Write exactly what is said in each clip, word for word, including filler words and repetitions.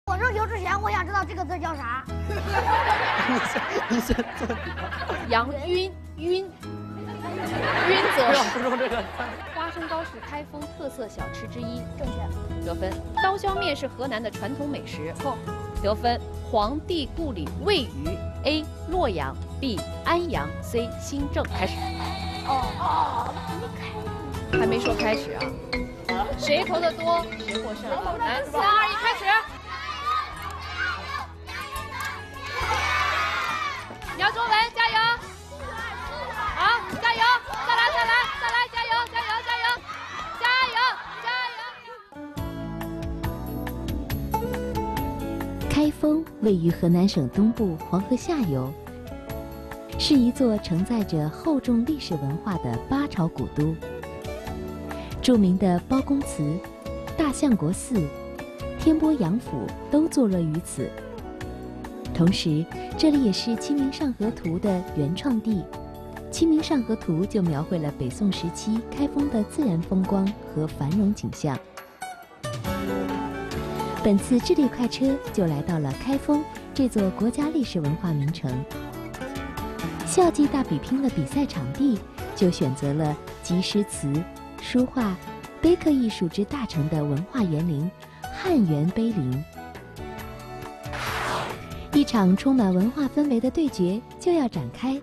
我说刘志贤，我想知道这个字叫啥？ 你先，你先坐。 杨晕晕晕则是。 不用这个。 花生糕是开封特色小吃之一， 正确。 得分。刀削面是河南的传统美食，错。得分。皇帝故里位于 A 洛阳 B 安阳 C 新郑。开始。 哦哦， 还没说开始啊。谁投的多，谁获胜。来，三二一，开始。姚卓文，加油！好，加油！再来，再来，再来，加油，加油，加油，加油，加油！ 开封位于河南省东部黄河下游，是一座承载着厚重历史文化的八朝古都。著名的包公祠、大相国寺、天波杨府都坐落于此。同时，这里也是《清明上河图》的原创地，《清明上河图》就描绘了北宋时期开封的自然风光和繁荣景象。本次智力快车就来到了开封这座国家历史文化名城。校际大比拼的比赛场地就选择了集诗词、书画、碑刻艺术之大成的文化园林汉源碑林。一场充满文化氛围的对决就要展开。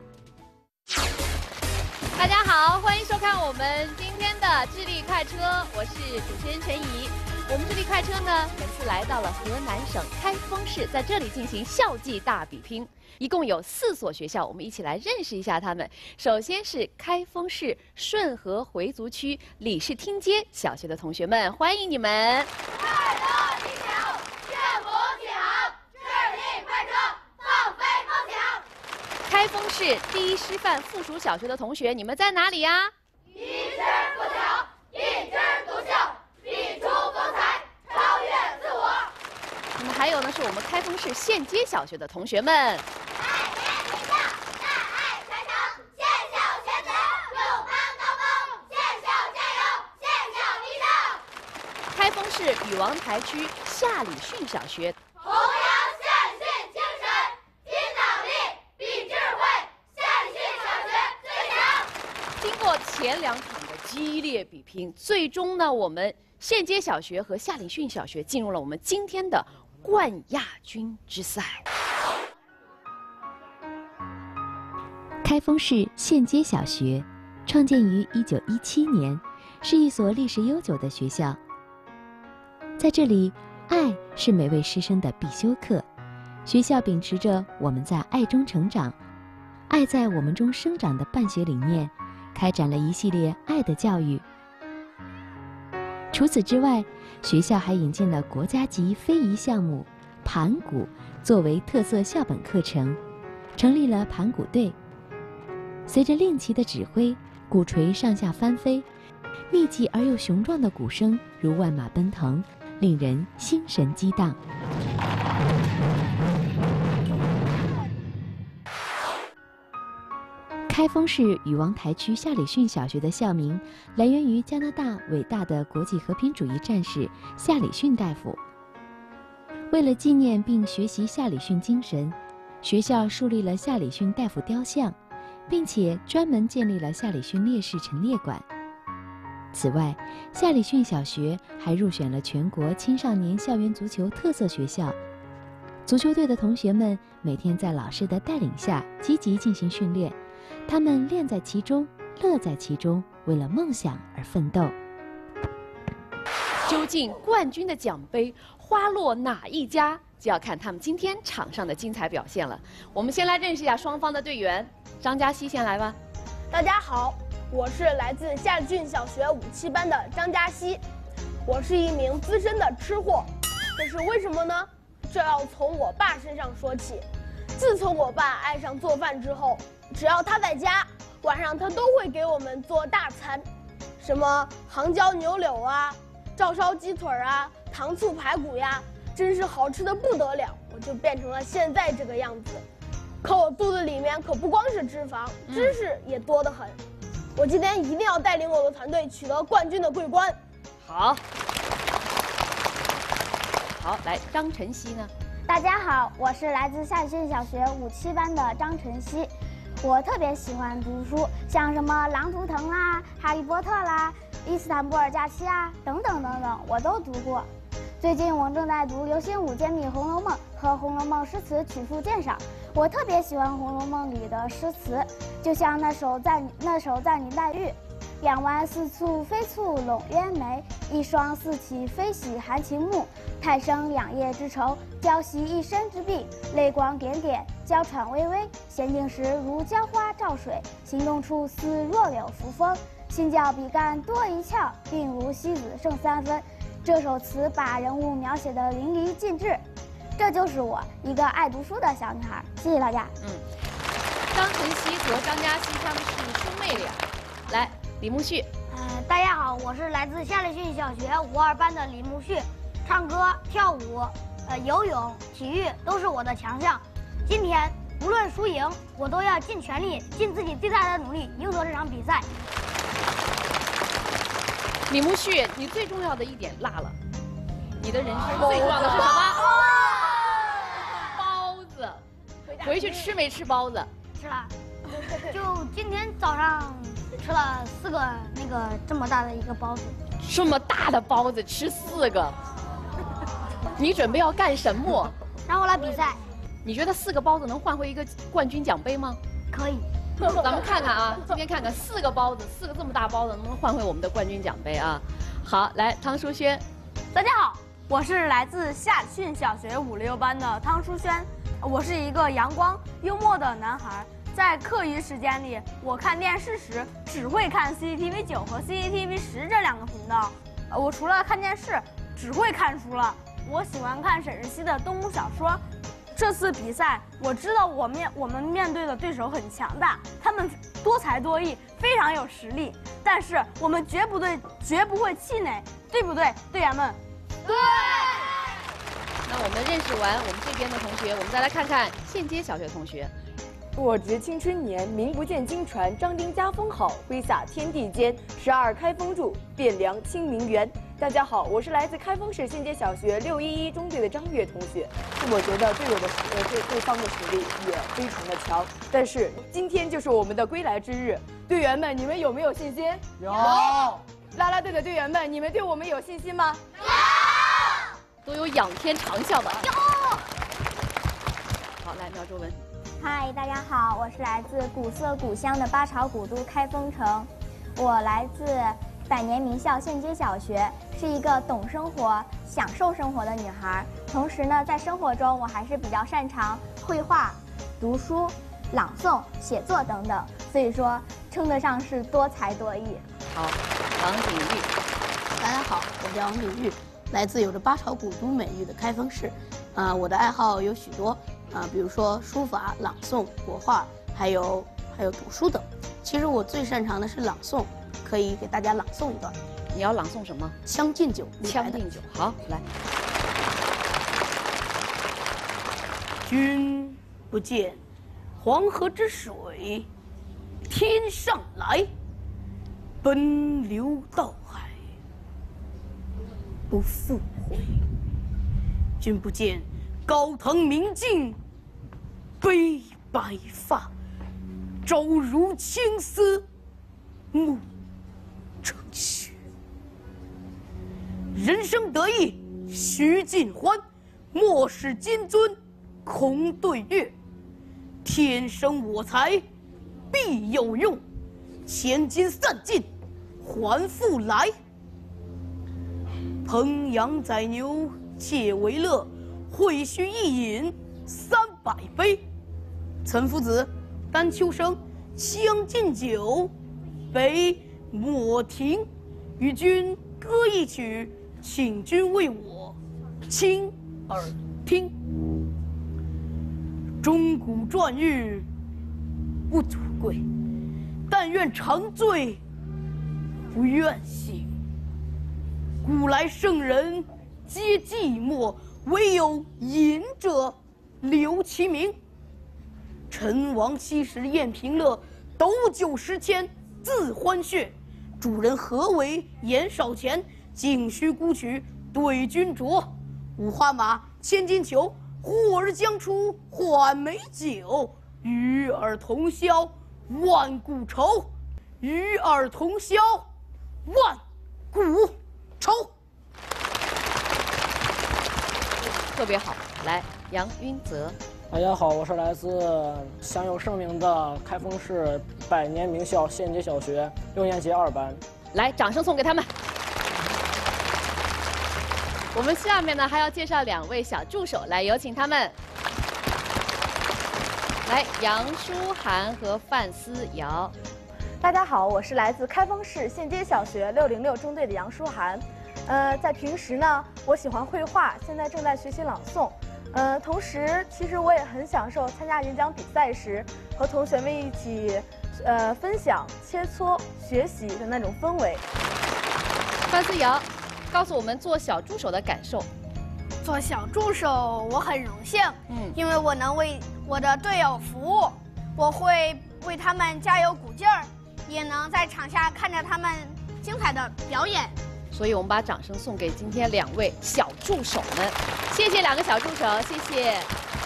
大家好，欢迎收看我们今天的智力快车，我是主持人陈怡。我们智力快车呢，本次来到了河南省开封市，在这里进行校际大比拼，一共有四所学校，我们一起来认识一下他们。首先是开封市顺河回族区李氏厅街小学的同学们，欢迎你们。 快乐吉祥，幸福启航，智力快车放飞梦想。 开封市第一师范附属小学的同学，你们在哪里呀？ 一枝不朽，一枝独秀，笔出风采，超越自我。 那么还有呢，是我们开封市县街小学的同学们。 爱年名校，大爱传承，县校学子勇攀高峰，县校加油，县校立正。 开封市禹王台区夏礼逊小学。 弘扬县训精神，拼脑力，比智慧，夏礼逊小学最强。 经过前两场的激烈比拼，最终呢，我们县街小学和夏礼逊小学进入了我们今天的冠亚军之赛。 开封市县街小学创建于一九一七年，是一所历史悠久的学校。在这里，爱是每位师生的必修课。学校秉持着我们在爱中成长，爱在我们中生长的办学理念，开展了一系列爱的教育。除此之外，学校还引进了国家级非遗项目盘鼓作为特色校本课程，成立了盘鼓队。随着令旗的指挥，鼓槌上下翻飞，密集而又雄壮的鼓声如万马奔腾，令人心神激荡。开封市禹王台区夏礼逊小学的校名来源于加拿大伟大的国际和平主义战士夏礼逊大夫。为了纪念并学习夏礼逊精神，学校树立了夏礼逊大夫雕像，并且专门建立了夏礼逊烈士陈列馆。此外，夏礼逊小学还入选了全国青少年校园足球特色学校。足球队的同学们每天在老师的带领下积极进行训练，他们练在其中，乐在其中，为了梦想而奋斗。 究竟冠军的奖杯花落哪一家，就要看他们今天场上的精彩表现了。我们先来认识一下双方的队员，张嘉熙先来吧。 大家好，我是来自夏礼逊小学五七班的张嘉熙，我是一名资深的吃货，这是为什么呢？这要从我爸身上说起。自从我爸爱上做饭之后，只要他在家，晚上他都会给我们做大餐，什么杭椒牛柳啊、照烧鸡腿啊、糖醋排骨呀，真是好吃的不得了。我就变成了现在这个样子。可我肚子里面可不光是脂肪，知识也多得很。我今天一定要带领我的团队取得冠军的桂冠。 好。 好，来张晨曦呢？ 大家好，我是来自下县小学五七班的张晨曦。我特别喜欢读书，像什么《狼图腾》啦、《哈利波特》啦、《伊斯坦布尔假期》啊等等等等，我都读过。最近我正在读刘心武揭秘《红楼梦》和《红楼梦》诗词曲赋鉴赏。我特别喜欢《红楼梦》里的诗词，就像那首赞那首赞女黛玉。两弯似蹙非蹙笼烟眉，一双似泣非喜含情目。太生两叶之愁，娇袭一身之病。泪光点点，娇喘微微。娴静时如娇花照水，行动处似弱柳扶风。心较比干多一窍，病如西子胜三分。这首词把人物描写得淋漓尽致。这就是我一个爱读书的小女孩。谢谢大家。 嗯，张晨曦和张嘉熙他们是兄妹俩。来。李木旭， 呃，大家好，我是来自夏令训小学五二班的李木旭，唱歌、跳舞、呃，游泳、体育都是我的强项。今天无论输赢，我都要尽全力、尽自己最大的努力赢得这场比赛。 李木旭，你最重要的一点落了，你的人生最重要的是什么？包子，回去吃没吃包子？ 吃了，就今天早上。吃了四个那个这么大的一个包子， 这么大的包子吃四个，你准备要干什么？ 然后来比赛。 你觉得四个包子能换回一个冠军奖杯吗？ 可以。 咱们看看啊，今天看看四个包子，四个这么大包子能不能换回我们的冠军奖杯啊？好，来汤淑轩。 大家好，我是来自夏训小学五六班的汤淑轩，我是一个阳光幽默的男孩。在课余时间里，我看电视时只会看 C C T V 九和 C C T V 十这两个频道。呃，我除了看电视，只会看书了。我喜欢看沈日曦的动物小说。这次比赛，我知道我面我们面对的对手很强大，他们多才多艺，非常有实力。但是我们绝不对，绝不会气馁，对不对，队员们？ 对。那我们认识完我们这边的同学，我们再来看看县街小学同学。 我值青春年，名不见经传。张丁家风好，挥洒天地间。十二开封住，汴梁清明园。大家好，我是来自开封市县街小学六一一中队的张悦同学。我觉得队友的呃对对方的实力也非常的强，但是今天就是我们的归来之日，队员们，你们有没有信心？ 有。 啦啦队的队员们，你们对我们有信心吗？ 有。都有仰天长啸的。有。好，来苗周文。 嗨，大家好，我是来自古色古香的八朝古都开封城，我来自百年名校县街小学，是一个懂生活、享受生活的女孩。同时呢，在生活中我还是比较擅长绘画、读书、朗诵、写作等等，所以说称得上是多才多艺。 好，王鼎玉， 大家好，我叫王鼎玉，来自有着八朝古都美誉的开封市。啊、呃，我的爱好有许多。啊，比如说书法、朗诵、国画，还有还有读书等。其实我最擅长的是朗诵，可以给大家朗诵一段。 你要朗诵什么？ 《将进酒》。 《将进酒》好，来。 君不见，黄河之水天上来，奔流到海不复回。君不见，高堂明镜悲白发，朝如青丝暮成雪。人生得意须尽欢，莫使金樽空对月。天生我材必有用，千金散尽还复来。烹羊宰牛且为乐，会须一饮三百杯。岑夫子，丹丘生，将进酒，北莫停。与君歌一曲，请君为我倾耳听。钟鼓馔玉不足贵，但愿长醉不愿醒。古来圣人皆寂寞，唯有饮者留其名。陈王昔时宴平乐，斗酒十千恣欢谑。主人何为言少钱？径须沽取对君酌。 五花马，千金裘，呼儿将出换美酒。与尔同销万古愁，与尔同销万古愁。 特别好，来，杨云泽。 大家好，我是来自享有盛名的开封市百年名校县街小学六年级二班。 来，掌声送给他们。我们下面呢还要介绍两位小助手，来有请他们。来，杨舒涵和范思瑶。 大家好，我是来自开封市县街小学六零六中队的杨舒涵。呃，在平时呢，我喜欢绘画，现在正在学习朗诵。呃，同时，其实我也很享受参加演讲比赛时和同学们一起，呃，分享、切磋、学习的那种氛围。 范思瑶，告诉我们做小助手的感受。 做小助手，我很荣幸， 嗯， 因为我能为我的队友服务，我会为他们加油鼓劲儿，也能在场下看着他们精彩的表演。 所以我们把掌声送给今天两位小助手们，谢谢两个小助手，谢谢。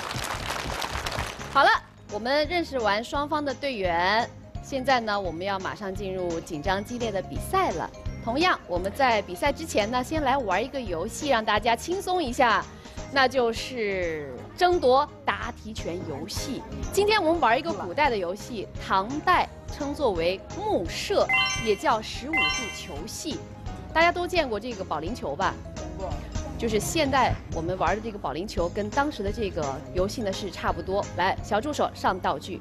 好了，我们认识完双方的队员，现在呢，我们要马上进入紧张激烈的比赛了。同样，我们在比赛之前呢，先来玩一个游戏，让大家轻松一下，那就是争夺答题权游戏。今天我们玩一个古代的游戏，唐代称作为木射，也叫十五度球戏。大家都见过这个保龄球吧？就是现在我们玩的这个保龄球，跟当时的这个游戏呢是差不多。来，小助手上道具。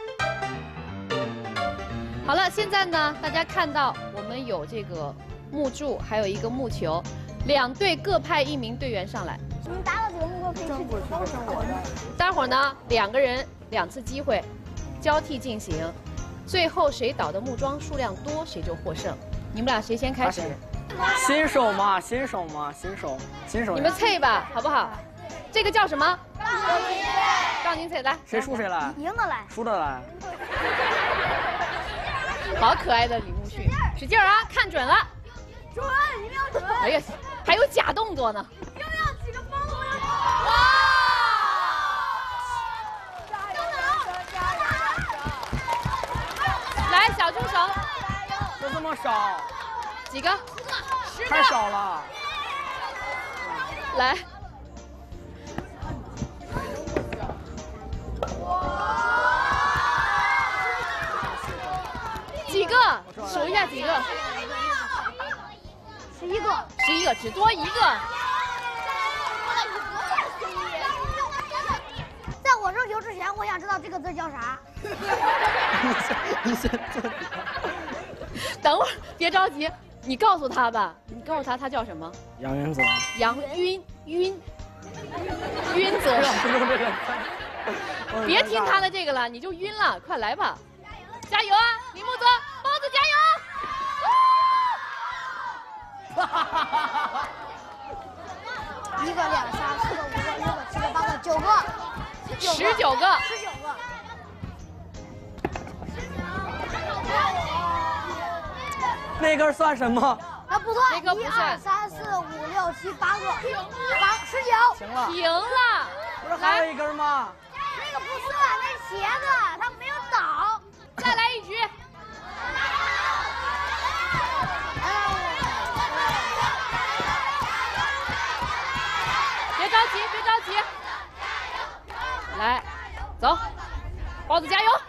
好了，现在呢，大家看到我们有这个木柱，还有一个木球，两队各派一名队员上来。 你们打到几个木头可以吃几个豆子。 待会儿呢，两个人两次机会，交替进行，最后谁倒的木桩数量多，谁就获胜。你们俩谁先开始？ 新手嘛，新手嘛，新手，新手。 你们猜吧，好不好？这个叫什么？杠精菜。杠精菜，来。 谁输谁来？ 赢的来。 输的来。 好可爱的李木旭，使劲儿啊，看准了。 准，一定要准。 哎呀，还有假动作呢。 要不要几个包子？ 哇！来，小助手。 就这么少？ 几个？十个。 太少了。 来。几个？数一下几个？ 十一个。 十一个，只多一个。 在我扔球之前，我想知道这个字叫啥。 你先坐。 等会儿，别着急，你告诉他吧。你告诉他，他叫什么？ 杨云泽。 杨晕晕晕泽。别听他的这个了，你就晕了。快来吧，加油啊，李木泽，包子加油！一个、两、三、四个、五个、六个、七个、八个、九个， 十九个， 十九个。 那根算什么？ 那不算， 那个不一算。 二三四五六七八个，八十九。 行了。 停了。 不是还有一根吗？ 那个不算，那是鞋子，它没有倒。 再来一局。别着急，别着急。来，走，包子加油！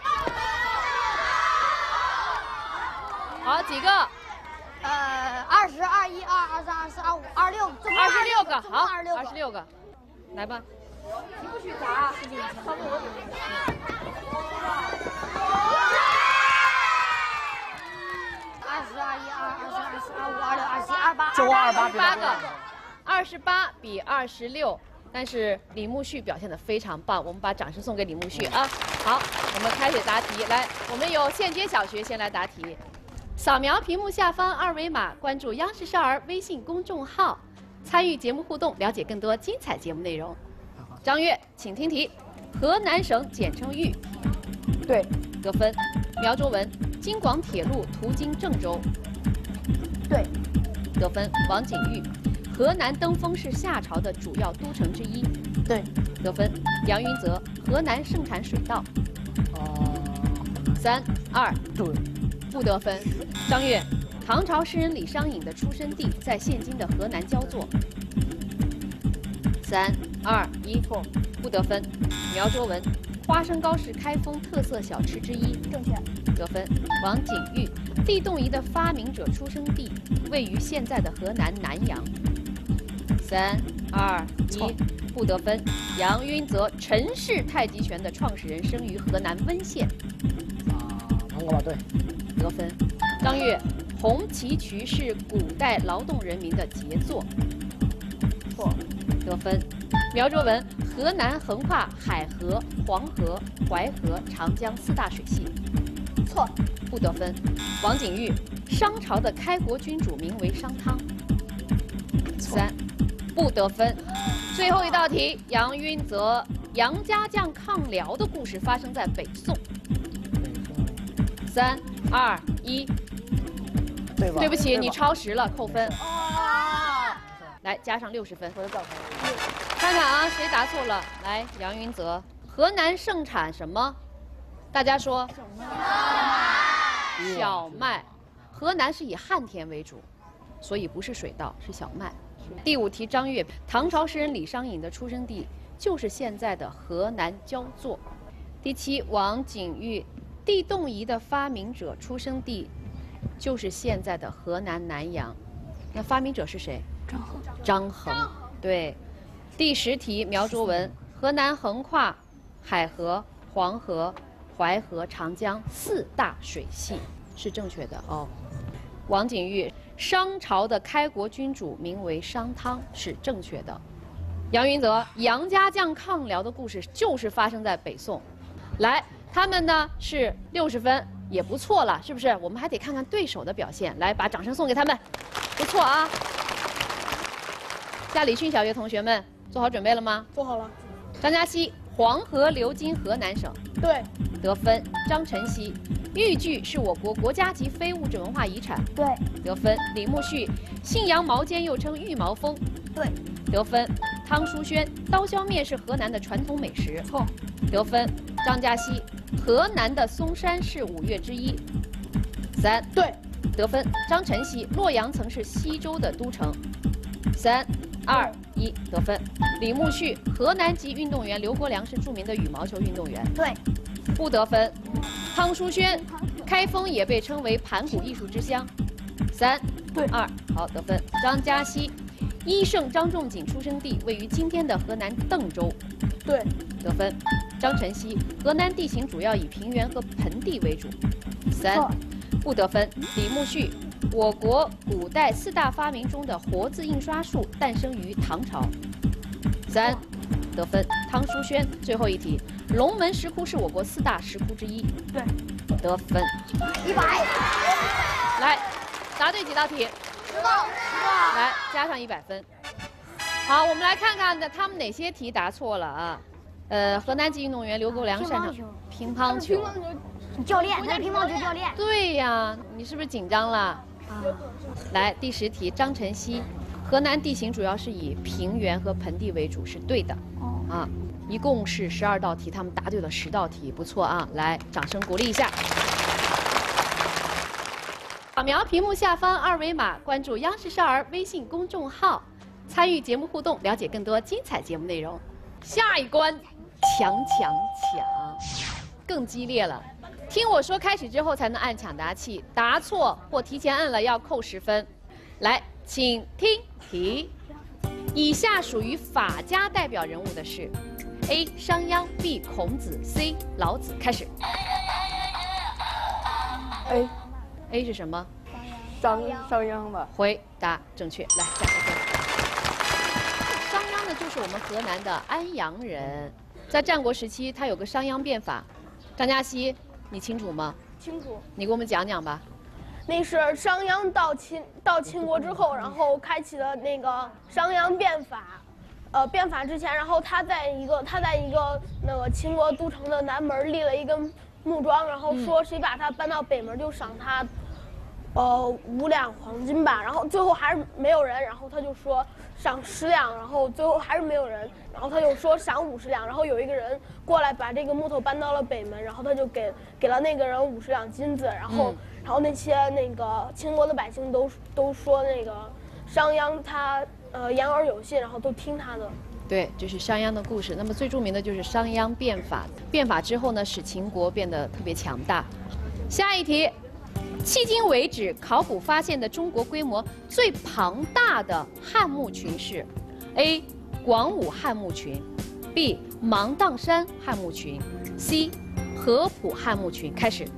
好，几个？ 呃，二十二一二二三二四二五二六，总共二十六个，好， 二十六个， 二十六个，来吧。 你不许砸。二十二一二二三二四二五二六二七二八， 就二八八个，二十八比二十六。但是李木旭表现得非常棒，我们把掌声送给李木旭啊！好，我们开始答题，来，我们有县街小学先来答题，扫描屏幕下方二维码，关注央视少儿微信公众号，参与节目互动，了解更多精彩节目内容。张悦，请听题：河南省简称豫， 对， 得分。苗卓文，京广铁路途经郑州， 对， 得分。王景玉， 河南登封是夏朝的主要都城之一。 对， 得分。杨云泽，河南盛产水稻。 哦， 三二， 对， 不得分。张悦，唐朝诗人李商隐的出生地在现今的河南焦作。三二一，错，不得分。苗卓文，花生糕是开封特色小吃之一。 正确。 得分。王景玉，地动仪的发明者出生地位于现在的河南南阳。三二一，不得分。杨云泽，陈氏太极拳的创始人生于河南温县。 啊，芒果吧，对， 得分。张悦，红旗渠是古代劳动人民的杰作。错，得分。苗卓文，河南横跨海河、黄河、淮河、长江四大水系。 错， 不得分。王景玉，商朝的开国君主名为商汤。三，不得分。最后一道题，杨云泽，杨家将抗辽的故事发生在北宋。三二一， 对吧？ 对不起， 对吧你超时了，扣分。来，加上六十分。看看啊，谁答错了？来，杨云泽，河南盛产什么？大家说。小麦。河南是以旱田为主，所以不是水稻，是小麦。第五题，张悦，唐朝诗人李商隐的出生地就是现在的河南焦作。第七，王景玉，地动仪的发明者出生地就是现在的河南南阳。那发明者是谁？张衡。张衡，对。第十题，苗卓文，河南横跨海河、黄河、淮河、长江四大水系，是正确的哦。王景玉，商朝的开国君主名为商汤，是正确的。杨云泽，杨家将抗辽的故事就是发生在北宋。来，他们呢是六十分，也不错了，是不是？我们还得看看对手的表现。来，把掌声送给他们，不错啊。夏礼逊小学同学们做好准备了吗？ 做好了。 张嘉熙，黄河流经河南省。 对。 得分。张晨曦，豫剧是我国国家级非物质文化遗产。 对。 得分。李木旭，信阳毛尖又称玉毛峰。 对。 得分。汤淑轩，刀削面是河南的传统美食。 错。 得分。张嘉熙，河南的嵩山是五岳之一。三。 对。 得分。张晨曦，洛阳曾是西周的都城。三二一，得分。李木旭，河南籍运动员刘国梁是著名的羽毛球运动员。 对。 不得分。汤淑轩，开封也被称为盘古艺术之乡。三对二，好，得分。张嘉熙，医圣张仲景出生地位于今天的河南邓州。 对。 得分。张晨曦，河南地形主要以平原和盆地为主。三不得分。李木旭，我国古代四大发明中的活字印刷术诞生于唐朝。三得分。汤淑轩，最后一题，龙门石窟是我国四大石窟之一。 对。 得分。 一百。 来，答对几道题？ 十个。 来，加上一百分。好，我们来看看的他们哪些题答错了啊？呃，河南籍运动员刘国梁擅长乒乓球。 教练，他是乒乓球教练。 对呀，你是不是紧张了？啊。来，第十题，张晨曦，河南地形主要是以平原和盆地为主，是对的。哦。啊，一共是十二道题，他们答对了十道题，不错啊！来，掌声鼓励一下。扫描屏幕下方二维码，关注央视少儿微信公众号，参与节目互动，了解更多精彩节目内容。下一关，强强抢，更激烈了。听我说开始之后才能按抢答器，答错或提前按了要扣十分。来，请听题：以下属于法家代表人物的是 ：A. 商鞅 B. 孔子 C. 老子。开始。 A。 A 是什么？ 商商鞅吧。 回答正确，来加分。商鞅呢，就是我们河南的安阳人，在战国时期，他有个商鞅变法。张嘉熙，你清楚吗？ 清楚。 你给我们讲讲吧。 那是商鞅到秦到秦国之后，然后开启了那个商鞅变法。呃，变法之前，然后他在一个他在一个那个秦国都城的南门立了一根木桩，然后说谁把他搬到北门就赏他， 呃五两黄金吧，然后最后还是没有人，然后他就说赏十两，然后最后还是没有人，然后他就说赏五十两，然后有一个人过来把这个木头搬到了北门，然后他就给给了那个人五十两金子，然后、嗯、然后那些那个秦国的百姓都都说那个商鞅他呃言而有信，然后都听他的。 对，这是商鞅的故事。那么最著名的就是商鞅变法，变法之后呢，使秦国变得特别强大。下一题，迄今为止考古发现的中国规模最庞大的汉墓群是 ：A. 广武汉墓群 ，B. 芒砀山汉墓群 ，C. 合浦汉墓群。开始。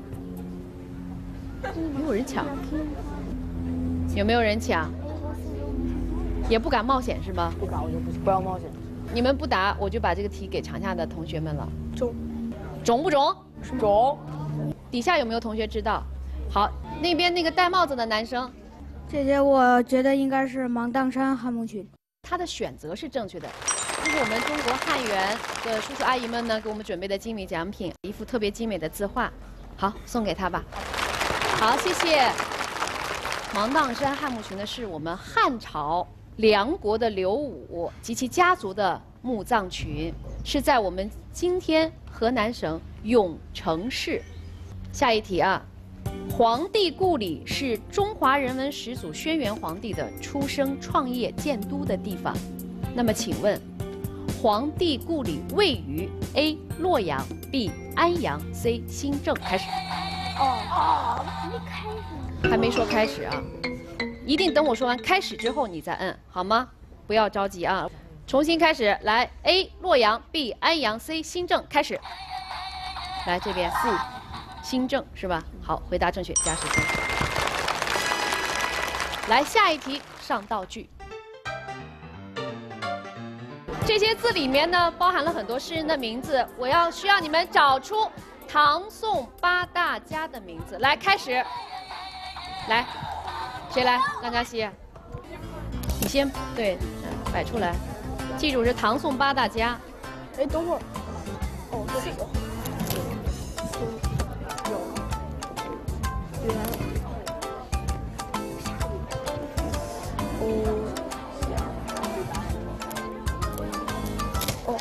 没有人抢，有没有人抢？也不敢冒险是吗？ 不敢，我就不不要冒险。 你们不答，我就把这个题给场下的同学们了。 中， 中不中？ 中。 底下有没有同学知道？好，那边那个戴帽子的男生， 姐姐，我觉得应该是芒砀山汉墓群。 他的选择是正确的。这是我们中国汉源的叔叔阿姨们呢给我们准备的精美奖品，一幅特别精美的字画。好，送给他吧。好，谢谢。芒砀山汉墓群呢，是我们汉朝梁国的刘武及其家族的墓葬群，是在我们今天河南省永城市。下一题啊，皇帝故里是中华人文始祖轩辕皇帝的出生、创业、建都的地方。那么请问，皇帝故里位于 A. 洛阳 B. 安阳 C. 新郑。开始。 哦哦，没开始。 还没说开始啊。一定等我说完开始之后你再摁，好吗？不要着急啊，重新开始。来 ，A 洛阳 ，B 安阳 ，C 新郑。开始。来这边 C 新郑是吧？好，回答正确，加十分。来下一题，上道具。这些字里面呢，包含了很多诗人的名字，我要需要你们找出唐宋八大家的名字。来，开始。来。谁来？张嘉熙，你先对，摆出来。记住是唐宋八大家。 哎，等会儿。哦，这是。有。元。哦。哦。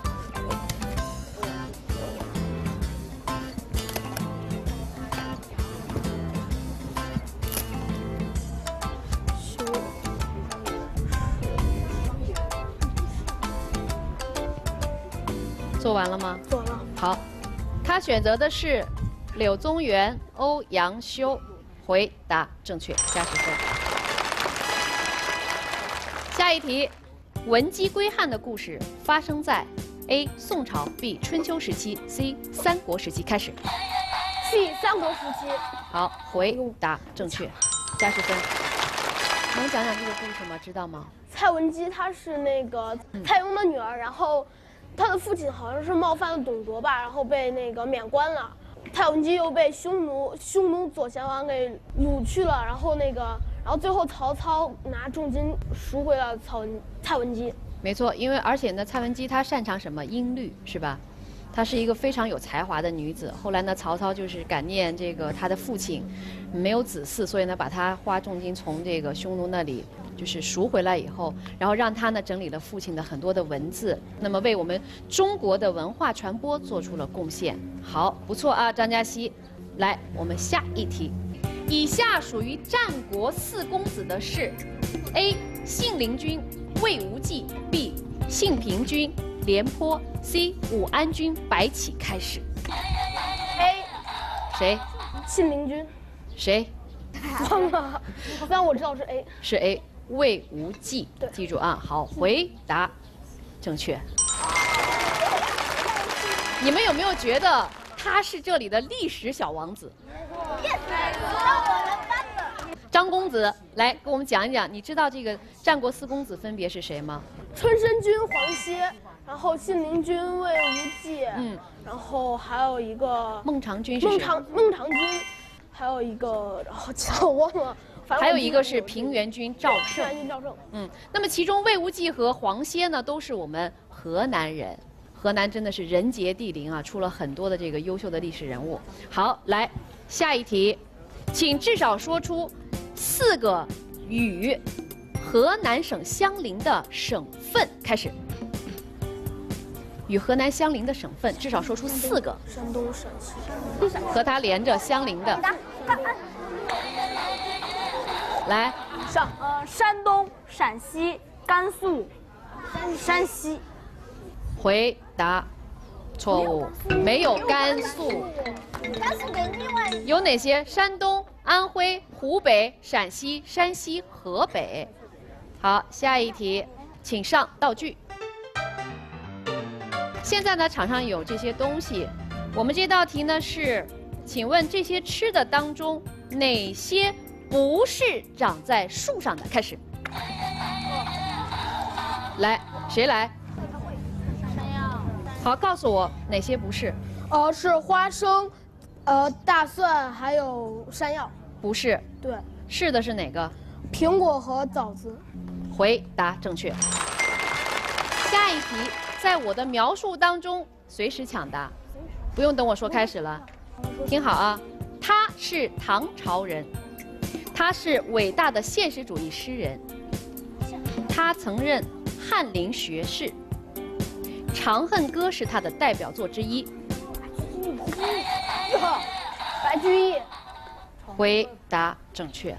做完了吗？ 做完了。 好，他选择的是柳宗元、欧阳修，回答正确，加十分。下一题，文姬归汉的故事发生在 A. 宋朝 B. 春秋时期 C. 三国时期。开始。 C. 三国时期。 好，回答正确，加十分。能讲讲这个故事吗？知道吗？ 蔡文姬她是那个蔡邕的女儿，然后。他的父亲好像是冒犯了董卓吧，然后被那个免官了。蔡文姬又被匈奴匈奴左贤王给掳去了，然后那个，然后最后曹操拿重金赎回了曹蔡文姬。 没错，因为而且呢，蔡文姬她擅长什么？音律，是吧？她是一个非常有才华的女子。后来呢，曹操就是感念这个他的父亲没有子嗣，所以呢，把她花重金从这个匈奴那里就是赎回来以后，然后让他呢整理了父亲的很多的文字，那么为我们中国的文化传播做出了贡献。好，不错啊，张嘉熙。来，我们下一题，以下属于战国四公子的是 ：A. 信陵君魏无忌 ，B. 信平君廉颇 ，C. 武安君白起。开始。 A. 谁？ 信陵君。 谁？ 忘了，好像我知道是 A。 是 A。魏无忌，记住啊！好，回答正确。你们有没有觉得他是这里的历史小王子？张公子，来给我们讲一讲，你知道这个战国四公子分别是谁吗？ 春申君黄歇，然后信陵君魏无忌，嗯，然后还有一个孟尝君是谁？ 孟尝孟尝君，还有一个，然后其他我忘了。 还有一个是平原君赵胜。 平原君赵胜。 嗯，那么其中魏无忌和黄歇呢，都是我们河南人。河南真的是人杰地灵啊，出了很多的这个优秀的历史人物。好，来下一题， 请至少说出四个与河南省相邻的省份。开始。与河南相邻的省份，至少说出四个。 山东、陕西、 和它连着相邻的。来， 上呃，山东、陕西、甘肃、山西。 回答错误，没有甘肃。 甘肃给另外有哪些？山东、安徽、湖北、陕西、山西、河北。好，下一题，请上道具。现在呢，场上有这些东西，我们这道题呢是，请问这些吃的当中哪些不是长在树上的？开始。来，谁来？好，告诉我哪些不是？ 呃，是花生，呃，大蒜还有山药。 不是。 对。 是的是哪个？ 苹果和枣子。 回答正确。下一题，在我的描述当中随时抢答，不用等我说开始了。听好啊，他是唐朝人，他是伟大的现实主义诗人，他曾任翰林学士，《长恨歌》是他的代表作之一。 白居易。 回答正确。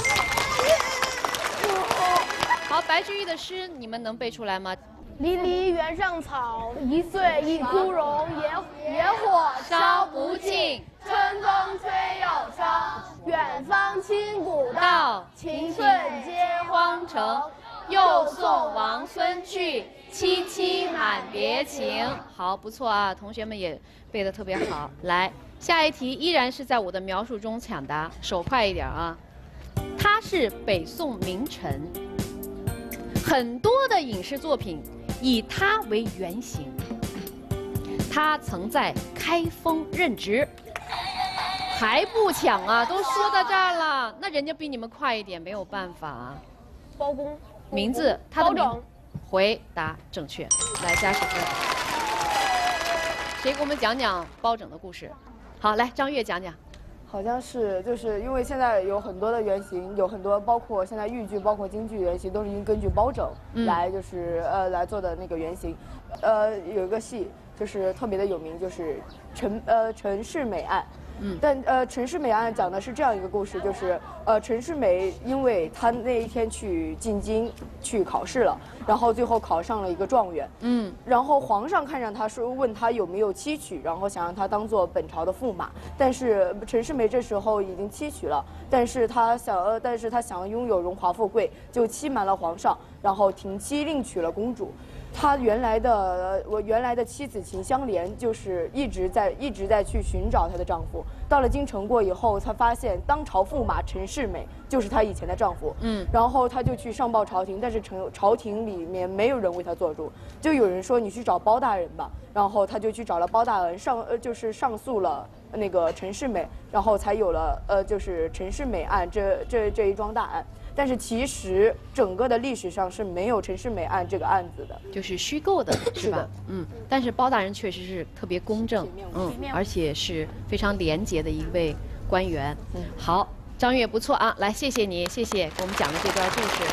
好，白居易的诗你们能背出来吗？ 离离原上草，一岁一枯荣。野野火烧不尽，春风吹又生。远芳侵古道，晴瞬接荒城。 又送王孙去，萋萋满别情。好，不错啊，同学们也背得特别好。来，下一题依然是在我的描述中抢答，手快一点啊。他是北宋名臣，很多的影视作品以他为原型。他曾在开封任职。还不抢啊？都说到这儿了，那人家比你们快一点，没有办法啊。 包公。 名字，他的名包拯。 回答正确，来加十分。谁给我们讲讲包拯的故事？好，来张悦讲讲。 好像是，就是因为现在有很多的原型，有很多包括现在豫剧、包括京剧原型，都是根据包拯来就是、嗯、呃来做的那个原型。呃，有一个戏就是特别的有名，就是陈呃陈世美案。嗯，但呃，陈世美案讲的是这样一个故事，就是呃，陈世美因为他那一天去进京去考试了，然后最后考上了一个状元，嗯，然后皇上看上他说问他有没有妻娶，然后想让他当做本朝的驸马，但是陈世美这时候已经妻娶了，但是他想呃，但是他想拥有荣华富贵，就欺瞒了皇上，然后停妻另娶了公主。他原来的我原来的妻子秦香莲就是一直在一直在去寻找她的丈夫。到了京城过以后，她发现当朝驸马陈世美就是她以前的丈夫。嗯，然后她就去上报朝廷，但是朝朝廷里面没有人为她做主，就有人说你去找包大人吧。然后她就去找了包大人上呃就是上诉了那个陈世美，然后才有了呃就是陈世美案这这这一桩大案。但是其实整个的历史上是没有陈世美案这个案子的， 就是虚构的，是吧？嗯。但是包大人确实是特别公正，嗯，而且是非常廉洁的一位官员。嗯，好，张悦不错啊，来，谢谢你，谢谢给我们讲的这段故事。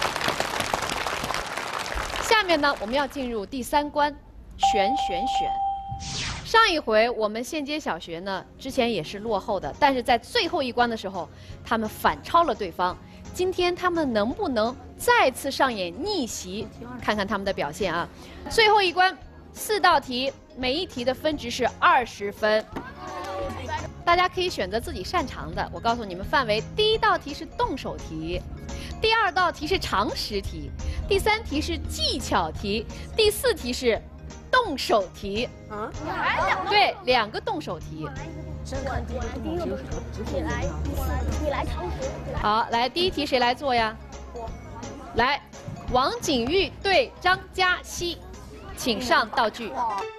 下面呢，我们要进入第三关，选选选。上一回我们县街小学呢，之前也是落后的，但是在最后一关的时候，他们反超了对方。今天他们能不能再次上演逆袭？看看他们的表现啊！最后一关，四道题，每一题的分值是二十分。大家可以选择自己擅长的。我告诉你们范围：第一道题是动手题，第二道题是常识题，第三题是技巧题，第四题是动手题。啊？对，两个动手题。 先看第一个动手题，你来，你来常识。 好，来第一题谁来做呀？我。来，王景玉对张嘉熙，请上道具。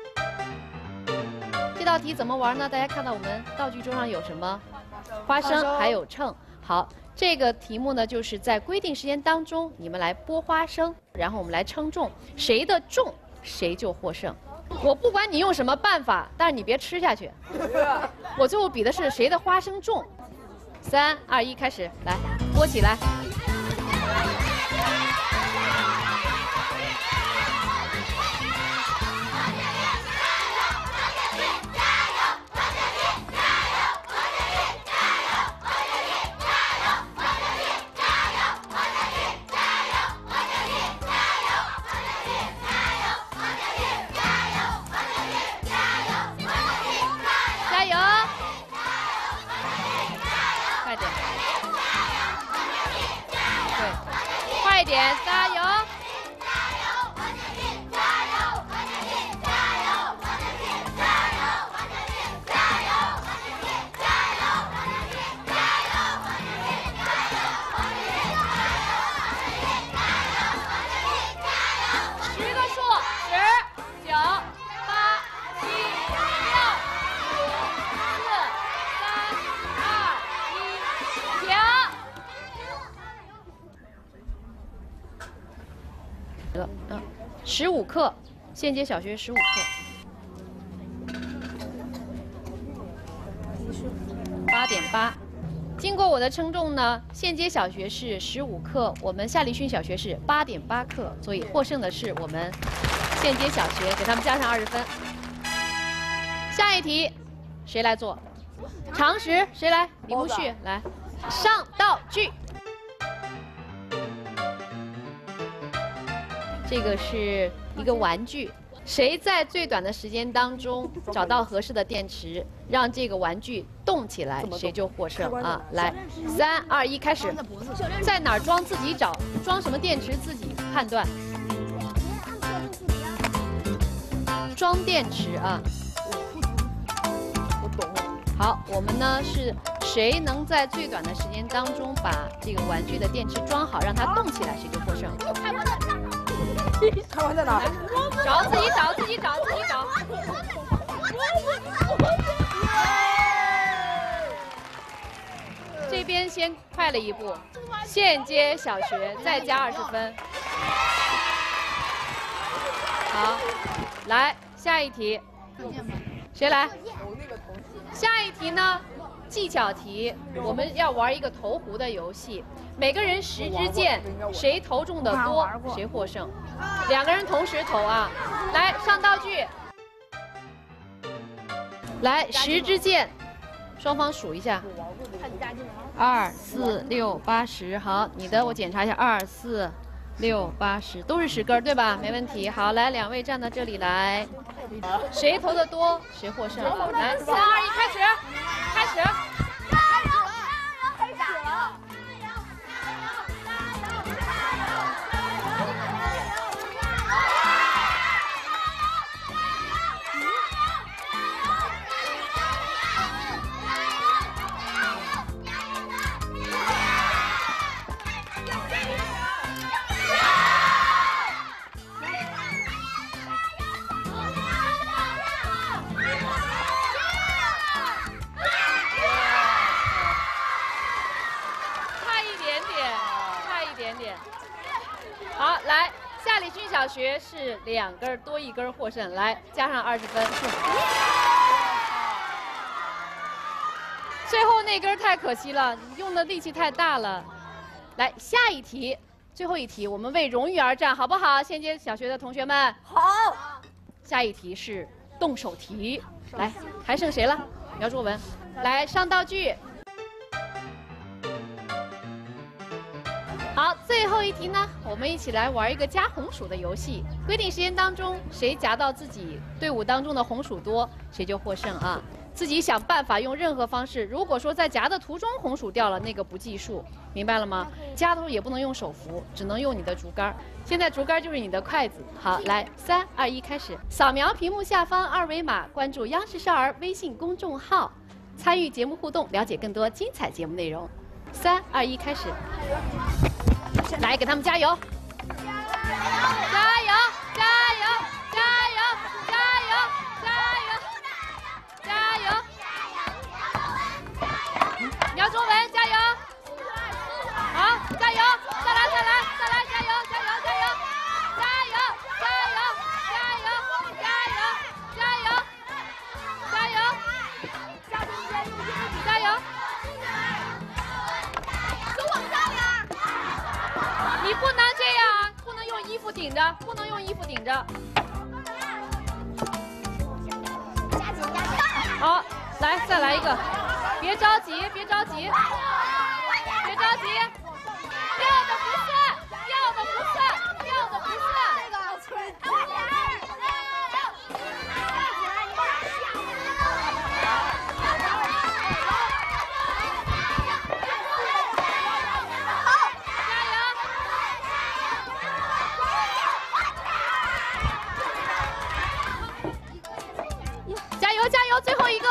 这道题怎么玩呢？大家看到我们道具桌上有什么？花生还有秤。好，这个题目呢，就是在规定时间当中，你们来剥花生，然后我们来称重，谁的重谁就获胜。我不管你用什么办法，但是你别吃下去。我最后比的是谁的花生重。 三二一，开始，来拨起来。快点，加油！加油！我的天，加油！我的天，加油！我的天，加油！我的天，加油！我的天，加油！我的天，加油！我的天，加油！我的天，加油！我的天，加油！十个数，十、九、八、七、六、五、四、三、二、一，停。嗯，十五课，县街小学十五课，八点八。经过我的称重呢，县街小学是十五克，我们夏立勋小学是八点八克，所以获胜的是我们县街小学，给他们加上二十分。下一题，谁来做？常识，谁来？李慕旭来，上道具。这个是一个玩具，谁在最短的时间当中找到合适的电池，让这个玩具动起来，谁就获胜啊！来，三二一，开始。在哪儿装自己找，装什么电池自己判断。装电池啊！我懂。好，我们呢是谁能在最短的时间当中把这个玩具的电池装好，让它动起来，谁就获胜。 开关在哪？ 找自己找自己找自己找。这边先快了一步，县街小学再加二十分。好，来下一题，谁来？下一题呢？技巧题，我们要玩一个投壶的游戏。每个人十支箭，谁投中的多，谁获胜。两个人同时投啊！来上道具，来十支箭，双方数一下。二四六八十，好，你的我检查一下，二四六八十都是十根对吧？没问题。好，来两位站到这里来，谁投的多，谁获胜。来，三二一，开始，开始。好，来，夏立勋小学是两根多一根获胜，来加上二十分。最后那根太可惜了，用的力气太大了。来，下一题，最后一题，我们为荣誉而战，好不好？县街小学的同学们，好。下一题是动手题，来，还剩谁了？苗卓文，来上道具。好，最后一题呢，我们一起来玩一个夹红薯的游戏。规定时间当中，谁夹到自己队伍当中的红薯多，谁就获胜啊！自己想办法用任何方式。如果说在夹的途中红薯掉了，那个不计数，明白了吗？夹的时候也不能用手扶，只能用你的竹竿。现在竹竿就是你的筷子。好，来，三二一，开始！扫描屏幕下方二维码，关注央视少儿微信公众号，参与节目互动，了解更多精彩节目内容。三二一，开始！来，给他们加油！加油！加油！加油！加油！加油！加油！苗卓文，加油！好，加油！再来，再来，再来，加油！加油！加油！加油！加油！加油！加油！加油！加油！加油！ 啊，不能用衣服顶着。好，来再来一个，别着急，别着急，别着急，掉的不算，掉的不算，掉的不算。加油加油，最后一个。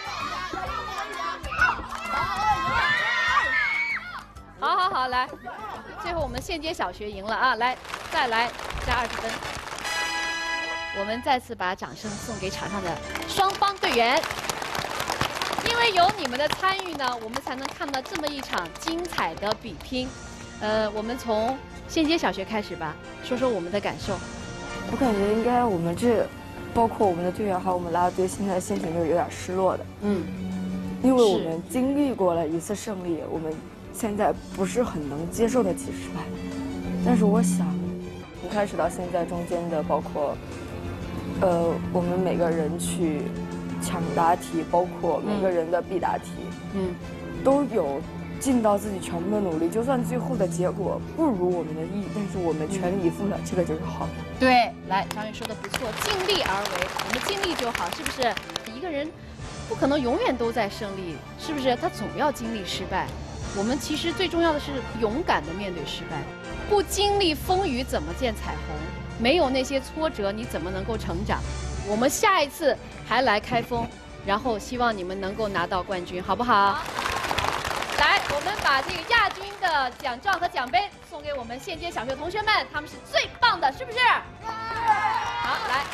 好好好，来，最后我们县街小学赢了啊！来，再来加二十分。我们再次把掌声送给场上的双方队员，因为有你们的参与呢，我们才能看到这么一场精彩的比拼。呃，我们从县街小学开始吧，说说我们的感受。 我感觉应该我们这，包括我们的队员还有我们啦啦队，现在心情就是有点失落的。嗯，因为我们经历过了一次胜利，我们现在不是很能接受得起失败。但是我想，从开始到现在中间的，包括，呃，我们每个人去抢答题，包括每个人的必答题，嗯，都有尽到自己全部的努力。就算最后的结果不如我们的意，但是我们全力以赴了，这个就是好的。 对，来，张宇说的不错，尽力而为，我们尽力就好，是不是？一个人不可能永远都在胜利，是不是？他总要经历失败。我们其实最重要的是勇敢的面对失败，不经历风雨怎么见彩虹？没有那些挫折，你怎么能够成长？我们下一次还来开封，然后希望你们能够拿到冠军，好不好？来，我们把这个亚军的奖状和奖杯送给我们县街小学同学们，他们是最棒的，是不是？好，来，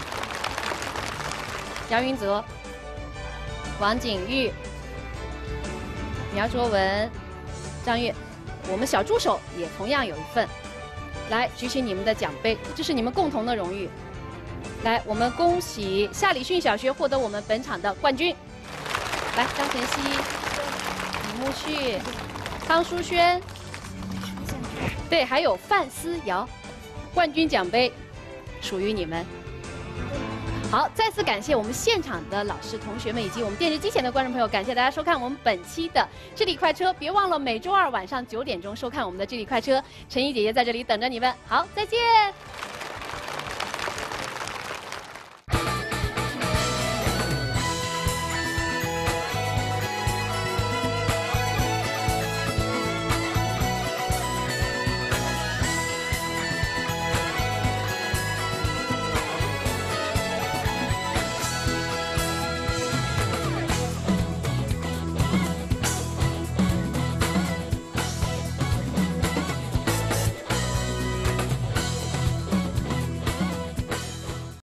杨云泽、王景玉、苗卓文、张悦，我们小助手也同样有一份。来，举起你们的奖杯，这是你们共同的荣誉。来，我们恭喜夏礼逊小学获得我们本场的冠军。来，张晨曦、李木旭、汤淑轩，对，还有范思瑶，冠军奖杯属于你们。好，再次感谢我们现场的老师、同学们以及我们电视机前的观众朋友，感谢大家收看我们本期的智力快车。别忘了每周二晚上九点钟收看我们的智力快车，陈怡姐姐在这里等着你们。好，再见。